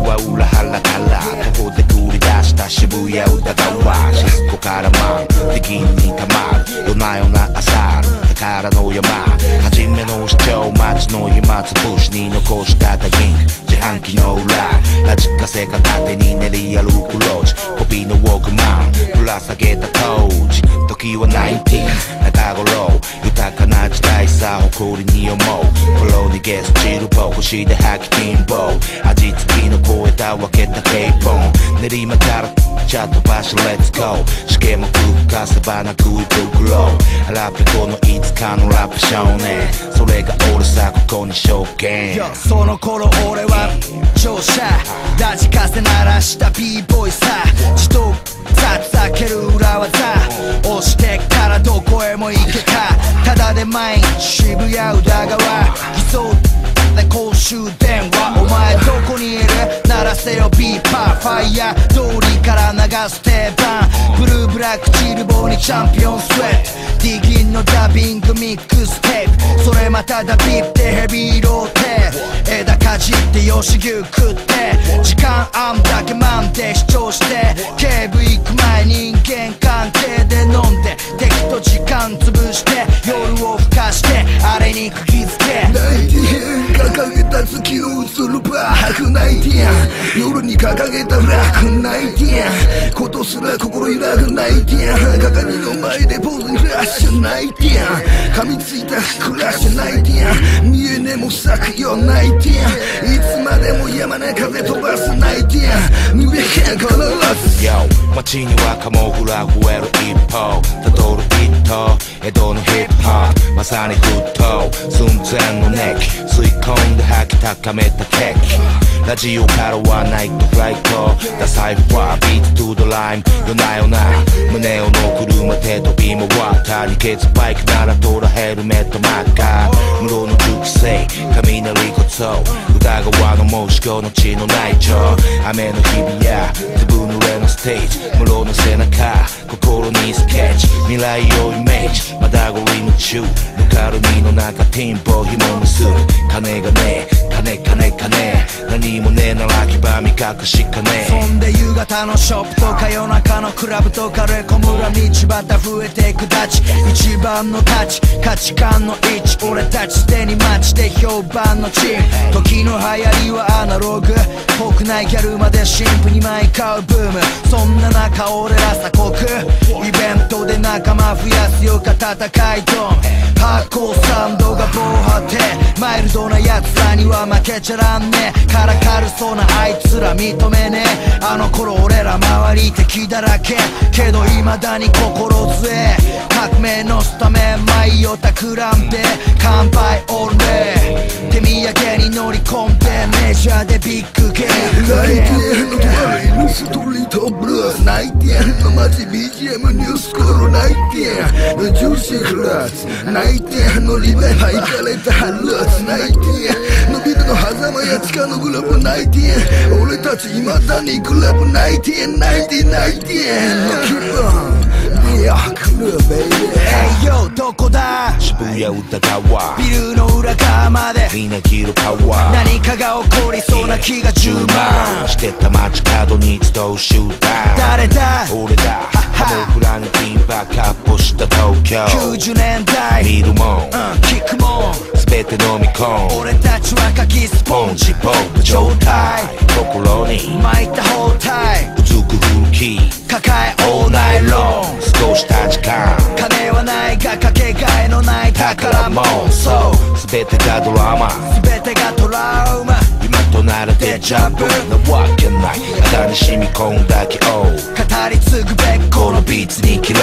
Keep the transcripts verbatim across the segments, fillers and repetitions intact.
は裏腹からここで繰り出した渋谷歌川シスコからマン敵にたまる夜な夜な朝宝の山初めの主張街の暇つぶしに残したダインク自販機の裏ラジカセ片手に練り歩くローチコピーのウォークマンぶら下げた当時時はナインティーン中頃豊かな時代さ誇りに思う心にゲスチルボ腰で吐き金棒味付きの声だ分けたケーポン練馬からチャットバシレッツゴーしけもくかせばなくい袋腹ペコのいつかのラップ少年それが俺さここに証言その頃俺は聴者ラジカセ鳴らした b ボーイさ自動さつける裏技押してからどこへも行けかただで毎日渋谷宇田川偽装で公衆電話お前どこにいる鳴らせよビーパーファイヤー通りから流す定番ブルーブラックチルボーにチャンピオンスウェットディギンのダビングミックステープそれまただビップでヘビーローテープ枝かじって吉牛食って時間あんだけマンで主張して警部行く前人間関係で飲んで敵と時間潰して夜を更かしてあれに釘付けナイティーン掲げた月を映るバークナイティーン夜に掲げたラックナイティーンことすら心揺らぐナイティーン鏡の前でポーズにフラッシュナイティーン噛みついたクラッシュナイティーン見えねも咲くよナイティーンいつまでも山根風飛ばすナイティーン見えへん必ず Yo 街にはカモフラ増える一方たどる一頭江戸のヒップホップまさに沸騰寸前の熱気吸い込んで吐き高めたテッラジオからはナイトフライトダサイファービートトゥードライム夜な夜な胸をの車手飛び回った二ケツバイクならトラヘルメットマッカー室の熟成雷こそ宇田川の申し子の地の内調雨の日々やずぶ濡れのステージ室の背中心にスケッチ未来をイメージまだゴリ夢中ぬかるみの中ティンポ紐結ぶ金がねえ金金金何もねえなら牙み隠しかねえそんで夕方のショップとか夜中のクラブとかレコムラ道端増えていくダチ一番のタッチ価値観の位置俺たちすでに街で評判のチーム時の流行りはアナログ国内ギャルまで新婦に舞い買うブームそんな中俺ら鎖国イベントで仲間増やすよか戦いドン発酵サンドが防波堤マイルドな奴らには負けちゃらんねからかるそうなあいつら認めねえあの頃俺ら周り敵だらけけど未だに心強え革命のスタメン舞いをたくらんで乾杯オールレイ手土産に乗り込んでメジャーでビッグゲームナイティーンの隣のストリートブルースナイティーンの街 ビージーエム ニュースコールナイティーンのジューシーフラッツナイティーンのリベハイかれたハルーツナイティーンのビルの狭間や地下のグラブナイティーン俺たち未だにグラブナイティーンナイティーンナイティーンの気分いや来るベイビー Hey yo どこだ渋谷宇田川ビルの裏側までみんな着るパワー何かが起こりそうな気が充満してた街角に集う集団誰だ俺だカモフラにピンバックアップした東京きゅうじゅうねんだい見るもん、うん、 聞くもん全て飲み込む俺たちは柿スポンジポップ状態心に巻いた包帯うずく古き抱え all night long 過ごした時間金はないがかけがえのない宝物そう全てがドラマ全てがトラウマ今となるデジャブなわけない肌に染み込んだ記憶語り継ぐべきこのビーツに記録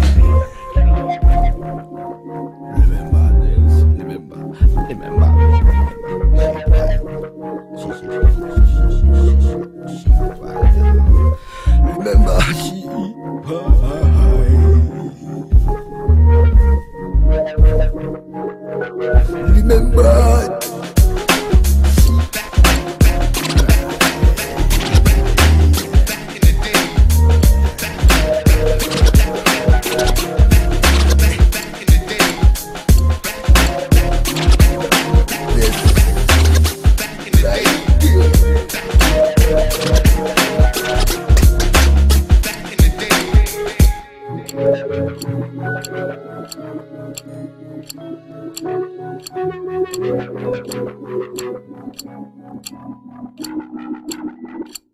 Remember you.